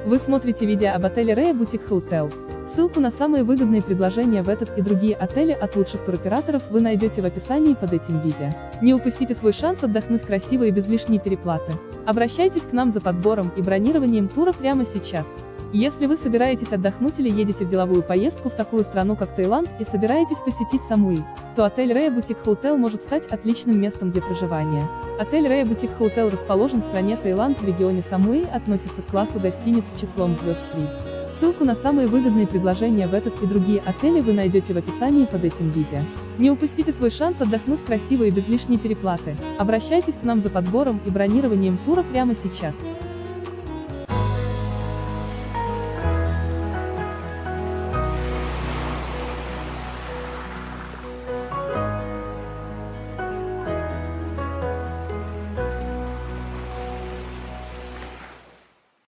Вы смотрите видео об отеле Rea Boutique Hotel. Ссылку на самые выгодные предложения в этот и другие отели от лучших туроператоров вы найдете в описании под этим видео. Не упустите свой шанс отдохнуть красиво и без лишней переплаты. Обращайтесь к нам за подбором и бронированием тура прямо сейчас. Если вы собираетесь отдохнуть или едете в деловую поездку в такую страну, как Таиланд, и собираетесь посетить Самуи, то отель Rea Boutique Hotel может стать отличным местом для проживания. Отель Rea Boutique Hotel расположен в стране Таиланд в регионе Самуи, относится к классу гостиниц с числом звезд 3. Ссылку на самые выгодные предложения в этот и другие отели вы найдете в описании под этим видео. Не упустите свой шанс отдохнуть красиво и без лишней переплаты. Обращайтесь к нам за подбором и бронированием тура прямо сейчас.